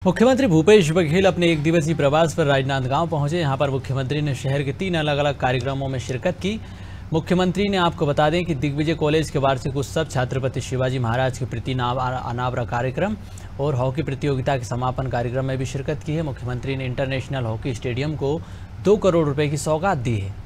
मुख्यमंत्री भूपेश बघेल अपने एक दिवसीय प्रवास पर राजनांदगांव पहुंचे। यहां पर मुख्यमंत्री ने शहर के 3 अलग अलग कार्यक्रमों में शिरकत की। मुख्यमंत्री ने आपको बता दें कि दिग्विजय कॉलेज के वार्षिक उत्सव, छत्रपति शिवाजी महाराज के प्रति अनावरण कार्यक्रम और हॉकी प्रतियोगिता के समापन कार्यक्रम में भी शिरकत की है। मुख्यमंत्री ने इंटरनेशनल हॉकी स्टेडियम को 2 करोड़ रुपए की सौगात दी है।